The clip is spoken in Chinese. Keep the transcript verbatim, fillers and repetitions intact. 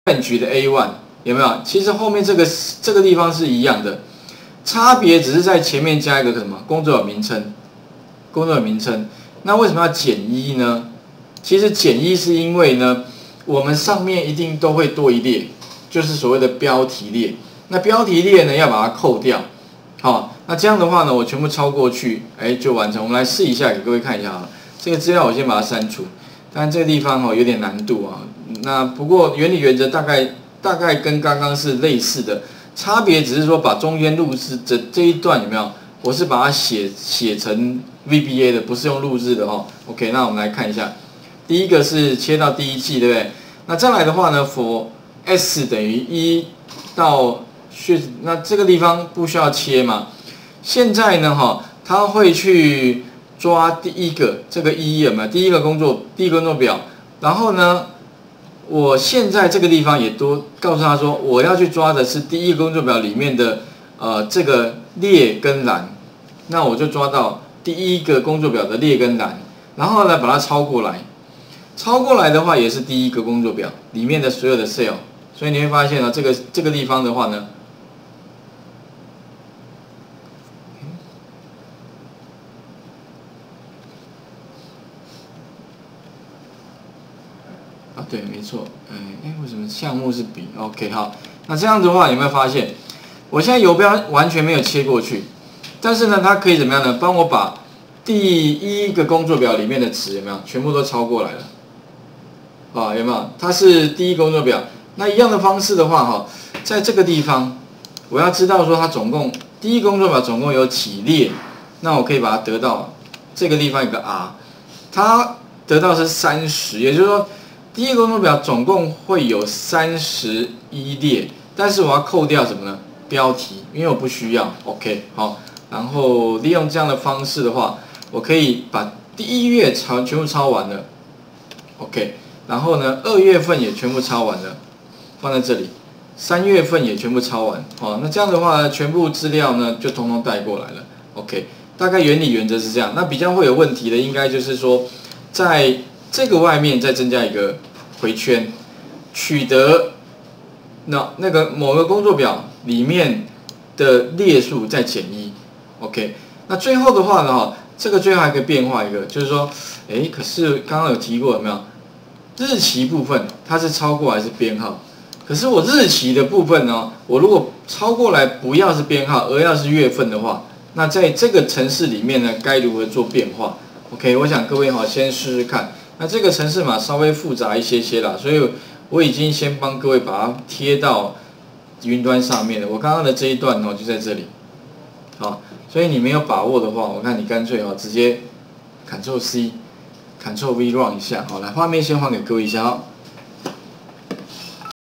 bench 的 A 一 有没有？其实后面这个这个地方是一样的，差别只是在前面加一个什么工作表名称，工作表名称。那为什么要减一呢？其实减一是因为呢，我们上面一定都会多一列，就是所谓的标题列。那标题列呢，要把它扣掉。好，那这样的话呢，我全部抄过去，哎，就完成。我们来试一下，给各位看一下啊。这个资料我先把它删除，当然这个地方哦有点难度啊。那不过原理原则大概大概跟刚刚是类似的，差别只是说把中间录制这这一段有没有？我是把它写写成 V B A 的，不是用录制的哦。OK， 那我们来看一下，第一个是切到第一季，对不对？那再来的话呢 ，for s 等于一到那这个地方不需要切嘛？现在呢，哈，它会去抓第一个这个一有没有？第一个工作第一个工作表，然后呢，我现在这个地方也多告诉他说，我要去抓的是第一个工作表里面的呃这个列跟栏，那我就抓到第一个工作表的列跟栏，然后呢把它抄过来，抄过来的话也是第一个工作表里面的所有的 cell， 所以你会发现呢，这个这个地方的话呢。啊，对，没错，哎哎，为什么项目是比 ？OK， 好，那这样子的话，有没有发现，我现在游标完全没有切过去，但是呢，它可以怎么样呢？帮我把第一个工作表里面的值有没有全部都抄过来了？啊，有没有？它是第一工作表，那一样的方式的话，哈，在这个地方，我要知道说它总共第一工作表总共有几列，那我可以把它得到这个地方有个 R， 它得到是三十，也就是说。第一个工作表总共会有三十一列，但是我要扣掉什么呢？标题，因为我不需要。OK， 好，然后利用这样的方式的话，我可以把第一月抄全部抄完了。OK， 然后呢，二月份也全部抄完了，放在这里。三月份也全部抄完。哦，那这样的话呢，全部资料呢就通通带过来了。OK， 大概原理原则是这样。那比较会有问题的，应该就是说，在这个外面再增加一个回圈，取得那那个某个工作表里面的列数再减一 ，OK。那最后的话呢，哈，这个最后还可以变化一个，就是说，哎，可是刚刚有提过有没有？日期部分它是超过还是编号？可是我日期的部分呢，我如果超过来不要是编号，而要是月份的话，那在这个程式里面呢，该如何做变化 ？OK， 我想各位哈，先试试看。那这个程式码稍微复杂一些些啦，所以我已经先帮各位把它贴到云端上面了。我刚刚的这一段哦就在这里，好，所以你没有把握的话，我看你干脆哦直接 Ctrl C，Ctrl V run 一下，好，来画面先还给各位一下哦。